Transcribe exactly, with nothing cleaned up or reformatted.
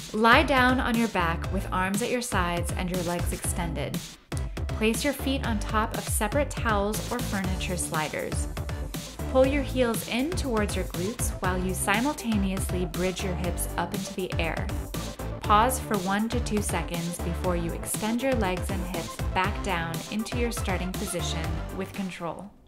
Lie down on your back with arms at your sides and your legs extended. Place your feet on top of separate towels or furniture sliders. Pull your heels in towards your glutes while you simultaneously bridge your hips up into the air. Pause for one to two seconds before you extend your legs and hips back down into your starting position with control.